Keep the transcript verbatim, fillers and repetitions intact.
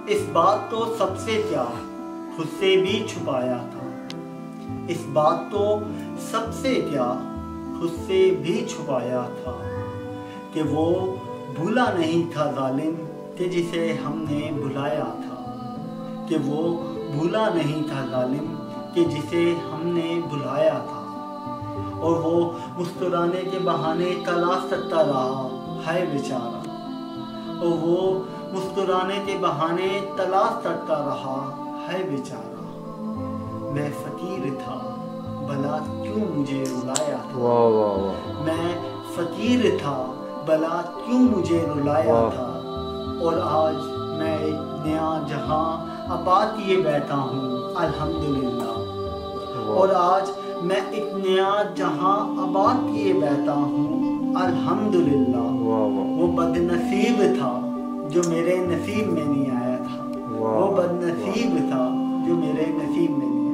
इस बात तो सबसे क्या खुद से भी छुपाया था। इस बात तो सबसे क्या खुद से भी छुपाया था कि वो भूला नहीं था जालिम कि जिसे हमने भुलाया था। कि वो भूला नहीं था जालिम कि जिसे हमने भुलाया था। और वो मुस्कुराने के बहाने तलाश करता रहा है बेचारा। और वो मुस्कुराने के बहाने तलाश करता रहा है बेचारा। मैं फकीर था भला क्यों मुझे रुलाया था। वाह वाह वाह। मैं फकीर था भला क्यों मुझे रुलाया था। और आज मैं एक नया जहां आबाद किए बैठा हूँ अल्हम्दुलिल्लाह। और आज मैं एक नया जहां आबाद किए बैठा हूँ अल्हम्दुलिल्लाह। वो बदनसीब था जो मेरे नसीब में नहीं आया था। वो बदनसीब था जो मेरे नसीब में नहीं